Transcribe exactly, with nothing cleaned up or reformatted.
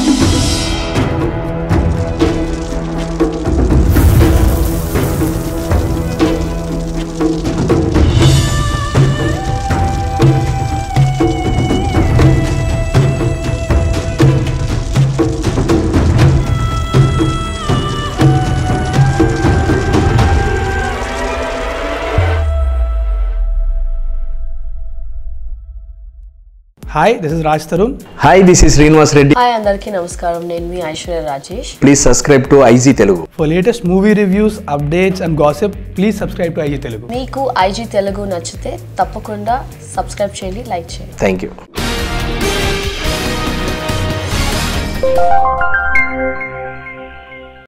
Hi, this is Raj Tarun. Hi, this is Srinivas Reddy. Hi, andarki namaskaram. Nenu mi Aishwarya Rajesh. Please subscribe to I G Telugu. For latest movie reviews, updates and gossip, please subscribe to I G Telugu. Meeku I G Telugu nachite tappakunda subscribe cheyandi, like cheyandi. Thank you.